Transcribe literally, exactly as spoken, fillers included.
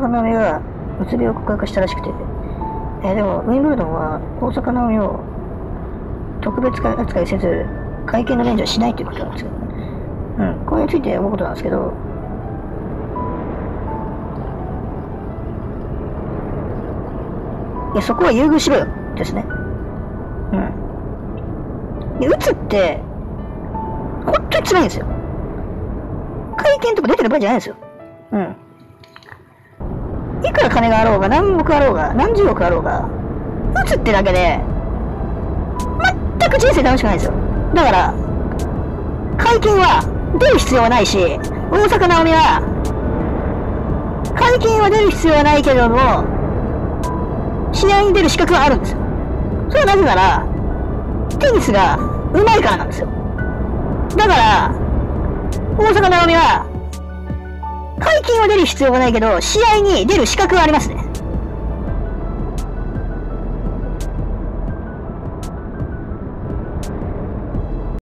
坂なおみがうつ病を告白したらしくて、えー、でもウィンブルドンは大坂なおみを特別扱いせず会見の免除はしないということなんですよ。うん、これについて思うことなんですけど、いや、そこは優遇しろよですね。うん。で、うつって本当に辛いんですよ。会見とか出てる場合じゃないんですよ。うん。いくら金があろうが、何億あろうが、何十億あろうが、うつってだけで、全く人生楽しくないんですよ。だから、会見は出る必要はないし、大坂なおみは、会見は出る必要はないけれども、試合に出る資格はあるんですよ。それはなぜなら、テニスが上手いからなんですよ。だから、大坂なおみは、会見は出る必要がないけど、試合に出る資格はありますね。